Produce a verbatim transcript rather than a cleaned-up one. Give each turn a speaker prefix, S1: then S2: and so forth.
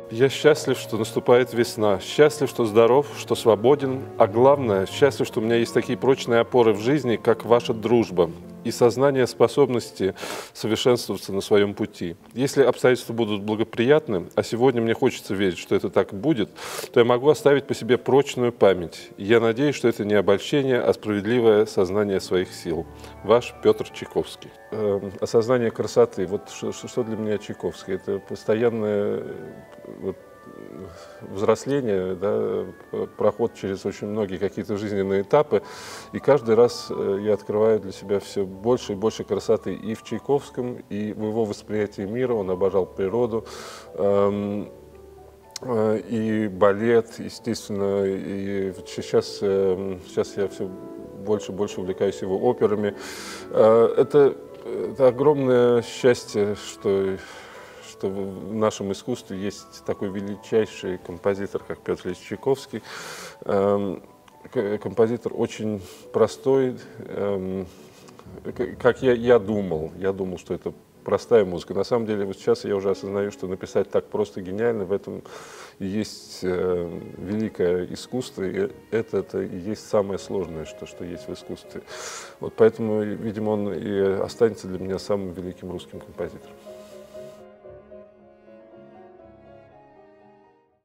S1: Я счастлив, что наступает весна, счастлив, что здоров, что свободен, а главное, счастлив, что у меня есть такие прочные опоры в жизни, как ваша дружба и сознание способности совершенствоваться на своем пути. Если обстоятельства будут благоприятны, а сегодня мне хочется верить, что это так будет, то я могу оставить по себе прочную память. И я надеюсь, что это не обольщение, а справедливое сознание своих сил. Ваш Петр Чайковский. Э, осознание красоты. Вот что, что для меня Чайковский? Это постоянное вот, взросление, да, проход через очень многие какие-то жизненные этапы, и каждый раз я открываю для себя все больше и больше красоты и в Чайковском, и в его восприятии мира. Он обожал природу, эм, э, и балет, естественно, и сейчас, э, сейчас я все больше и больше увлекаюсь его операми. Э, это, это огромное счастье, что что в нашем искусстве есть такой величайший композитор, как Петр Ильич Чайковский. Композитор очень простой, как я, я думал. Я думал, что это простая музыка. На самом деле, вот сейчас я уже осознаю, что написать так просто гениально, в этом и есть э, великое искусство, и это, это и есть самое сложное, что, что есть в искусстве. Вот поэтому, видимо, он и останется для меня самым великим русским композитором.